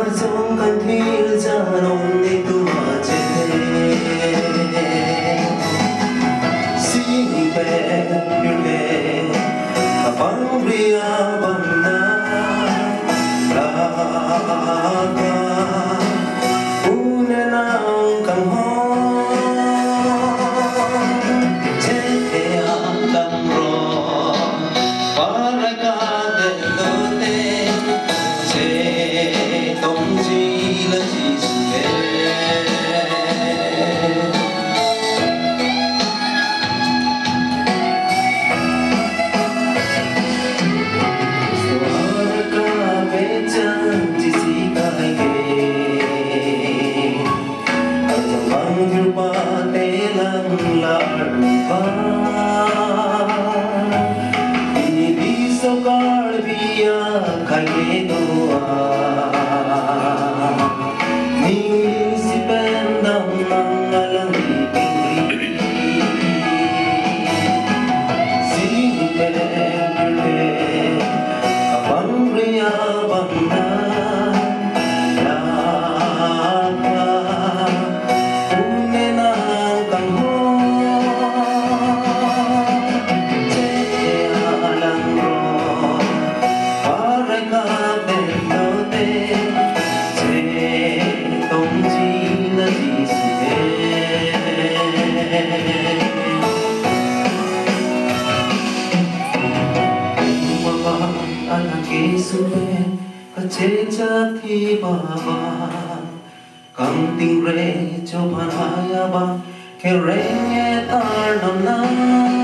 trong căn thiên gia nông nên tu mà chế xin về yêu về ta băng ria băng na la ta une nang cam ho chế đam ro para ca de do te chế tông chi là chi sẽ chế cha thi bà cầm tình rê cho bà hai ba kẻ rê nghe ta nằm nắng